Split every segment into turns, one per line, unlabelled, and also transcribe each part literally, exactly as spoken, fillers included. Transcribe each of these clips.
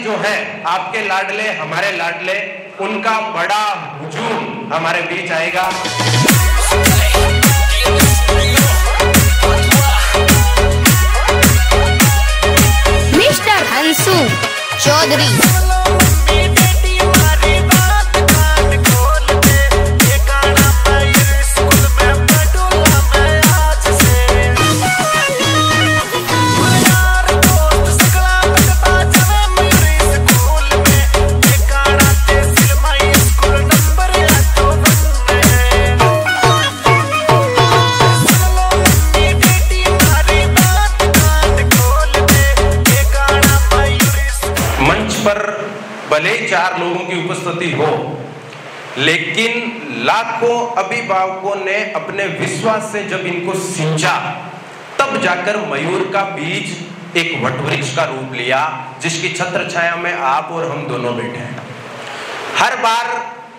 जो है आपके लाडले हमारे लाडले, उनका बड़ा हुजूम हमारे बीच आएगा।
मिस्टर हंसू चौधरी।
भले चार लोगों की उपस्थिति हो, लेकिन लाखों अभिभावकों ने अपने विश्वास से जब इनको सिंचा, तब जाकर मयूर का बीज एक वटवृक्ष का रूप लिया, जिसकी छत्र छाया में आप और हम दोनों बैठे हैं। हर बार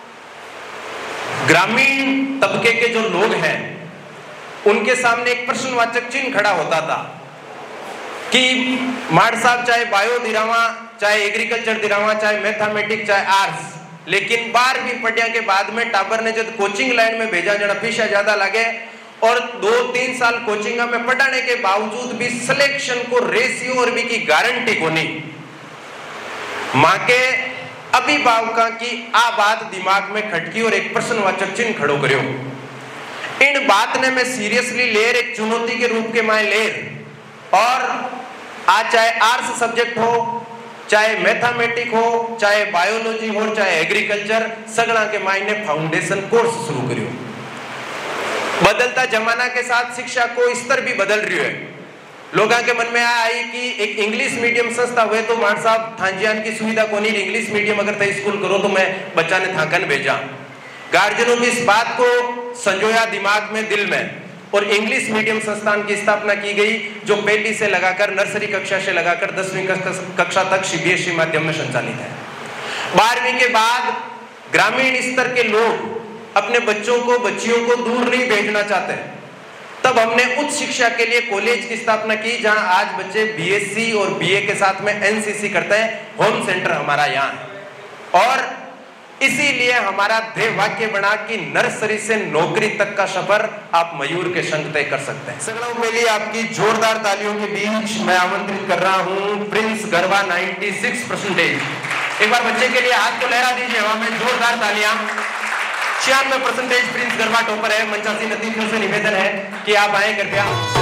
ग्रामीण तबके के जो लोग हैं, उनके सामने एक प्रश्नवाचक चिन्ह खड़ा होता था कि माड़ साहब चाहे बायो दिरावा, चाहे एग्रीकल्चर दिरावा, चाहे मैथमेटिक्स, चाहे आर्ट्स, लेकिन बारहवीं पढ़िया के बाद में टाबर ने जब कोचिंग लाइन में भेजा, जना फीसा ज्यादा लगे और दो तीन साल कोचिंग में पढ़ाने के बावजूद भी सिलेक्शन को रेशियो और भी की गारंटी को नहीं। मां के अभिभावकों की आ बात दिमाग में खटकी और एक प्रश्नवाचक चिन्ह खड़ो करो। इन बात ने मैं सीरियसली लेर एक चुनौती के रूप के माए लेर, और आज चाहे आर्ट्स सब्जेक्ट हो, चाहे मैथमेटिक हो, चाहे बायोलॉजी हो, चाहे एग्रीकल्चर, सगड़ा के मायने फाउंडेशन कोर्स शुरू करियो। बदलता जमाना के साथ शिक्षा को स्तर भी बदल रही है। लोगों के मन में आई कि एक इंग्लिश मीडियम संस्था हुए तो मार साहब थांजियान की सुविधा को नहीं, इंग्लिश मीडियम अगर तय स्कूल करो तो मैं बच्चा ने थाकन भेजा। गार्जियनों की इस बात को संजोया दिमाग में, दिल में, और इंग्लिश मीडियम संस्थान की स्थापना की गई, जो पहली से लगाकर नर्सरी कक्षा से लगाकर दसवीं कक्षा तक सीबीएसई माध्यम में संचालित है। बारहवीं के बाद ग्रामीण स्तर के लोग अपने बच्चों को, बच्चियों को दूर नहीं भेजना चाहते, तब हमने उच्च शिक्षा के लिए कॉलेज की स्थापना की, जहां आज बच्चे बीएससी और बीए के साथ में एनसीसी करते हैं। होम सेंटर हमारा यहाँ है, और इसीलिए हमारा ध्येय वाक्य बना कि नर्सरी से नौकरी तक का सफर आप मयूर के संग तय कर सकते हैं। सगड़ों के लिए आपकी जोरदार तालियों के बीच मैं आमंत्रित कर रहा हूं प्रिंस गरबा छियानवे परसेंटेज। एक बार बच्चे के लिए हाथ को लहरा दीजिए वहां में, जोरदार तालियां। छियानवे परसेंटेज प्रिंस गरबा टॉपर है। मंचासी नतीजों से निवेदन है कि आप आए कृपया।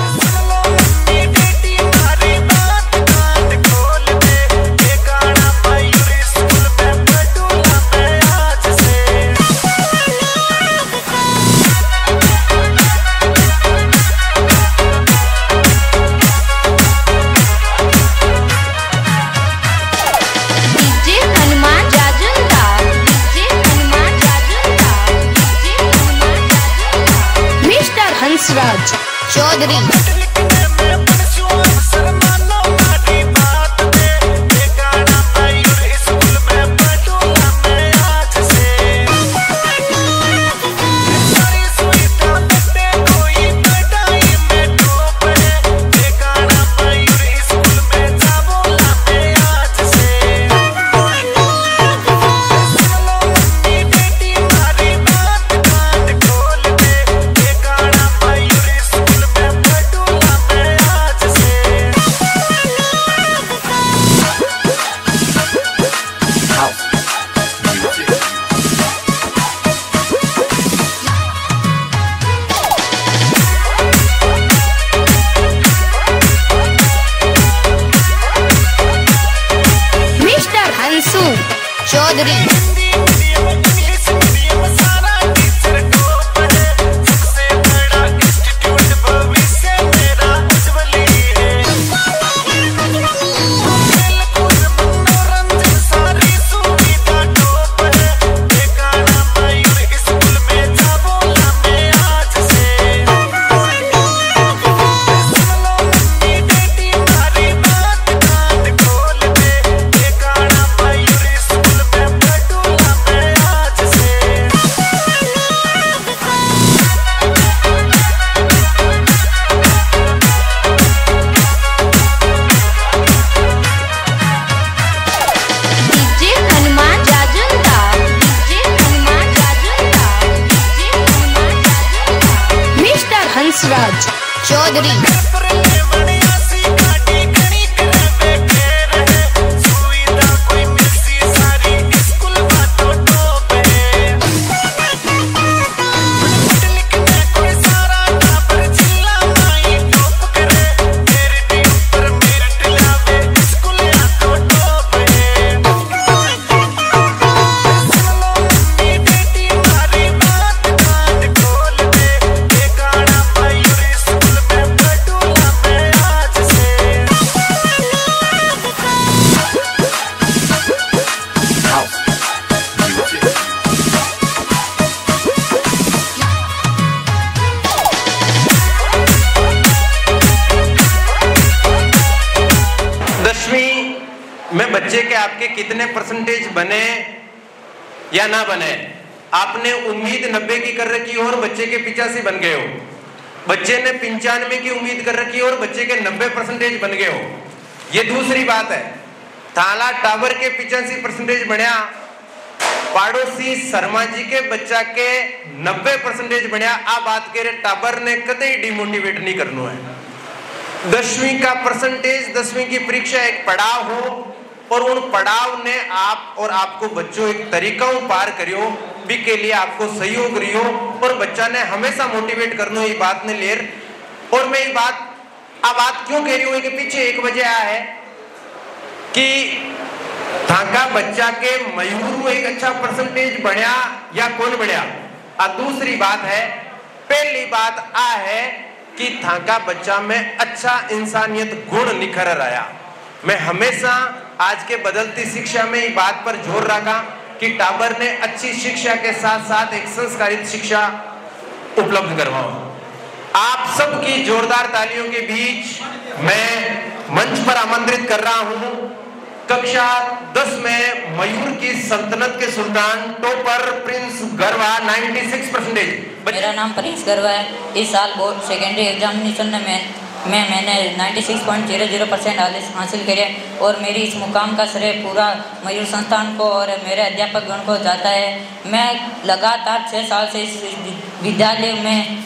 हंसराज चौधरी। चौधरी। हंसराज चौधरी।
में बच्चे के आपके कितने परसेंटेज बने या ना बने, आपने उम्मीद नब्बे की कर रखी और बच्चे के पिचासी बन गए हो, बच्चे ने पंचानवे की उम्मीद कर रखी और बच्चे के नब्बे परसेंटेज बन गए हो, ये दूसरी बात है। थाला टावर के पिचासी परसेंटेज बनया, पाड़ोसी शर्मा जी के बच्चा के नब्बे परसेंटेज बनया। आ बात के टाबर ने कदे डिमोटिवेट नहीं करना है। दसवीं का परसेंटेज, दसवीं की परीक्षा एक पड़ाव हो और उन पड़ाव ने आप और आपको बच्चों एक तरीका पार करियो भी के लिए आपको सहयोग रियो और बच्चा ने हमेशा मोटिवेट करना ये बात ने लेर। और मैं ये बात आ बात क्यों कह रही हूँ कि पीछे एक वजह आ है कि थाका बच्चा के मयूर एक अच्छा परसेंटेज बढ़िया या कौन बढ़िया। आ दूसरी बात है, पहली बात आ है कि थाका बच्चा में अच्छा इंसानियत गुण निखर आया। मैं हमेशा आज के बदलती शिक्षा में ये बात पर जोर रखा कि टाबर ने अच्छी शिक्षा के साथ साथ एक संस्कारित शिक्षा उपलब्ध करवाओ। आप सबकी जोरदार तालियों के बीच मैं मंच पर आमंत्रित कर रहा हूं कक्षा दस में मयूर की सल्तनत के सुल्तान टॉपर प्रिंस गरवा छियानवे परसेंटेज।
मेरा नाम प्रिंस गरवा है। इस साल बोर्ड सेकेंडरी एग्जामिनेशन में मैं मैंने छियानवे पॉइंट शून्य शून्य परसेंट हासिल करे और मेरी इस मुकाम का श्रेय पूरा मयूर संस्थान को और मेरे अध्यापक गण को जाता है। मैं लगातार छः साल से इस विद्यालय में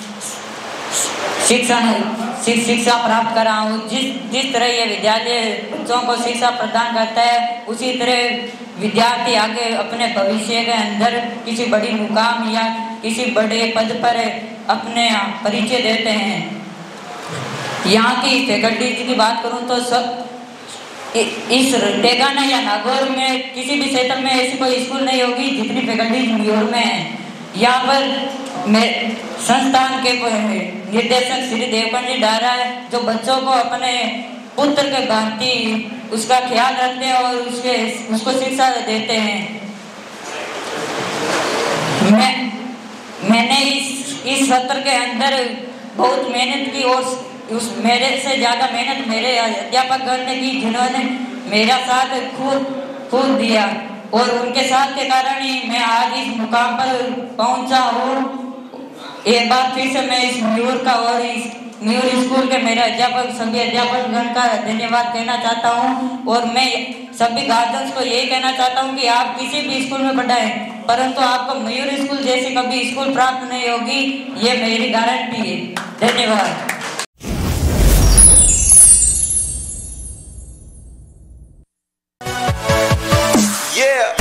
शिक्षण शिक्षा प्राप्त कर रहा हूँ। जिस जिस तरह ये विद्यालय बच्चों को शिक्षा प्रदान करता है उसी तरह विद्यार्थी आगे अपने भविष्य के अंदर किसी बड़ी मुकाम या किसी बड़े पद पर अपने परिचय देते हैं। यहाँ की फैकल्टीज की बात करूँ तो सब इस डेगाना या नागौर में किसी भी क्षेत्र में ऐसी कोई स्कूल नहीं होगी जितनी फैकल्टीज मयूर में है। यहाँ पर मैं संस्थान के निर्देशक श्री देवकन जी डारा है जो बच्चों को अपने पुत्र के भांति उसका ख्याल रखते हैं और उसके उसको शिक्षा देते हैं। मैं मैंने इस इस सत्र के अंदर बहुत मेहनत की और उस मेरे से ज़्यादा मेहनत मेरे अध्यापक गण ने की जिन्होंने मेरा साथ खूब खूब दिया और उनके साथ के कारण ही मैं आज इस मुकाम पर पहुंचा हूँ। एक बार फिर से मैं इस मयूर का और इस मयूर स्कूल के मेरे अध्यापक सभी अध्यापक गण का धन्यवाद कहना चाहता हूँ और मैं सभी गार्जियंस को यही कहना चाहता हूँ कि आप किसी भी स्कूल में पढ़ाएं परंतु आपको मयूर स्कूल जैसी कभी स्कूल प्राप्त नहीं होगी, ये मेरी गारंटी है। धन्यवाद।
Yeah.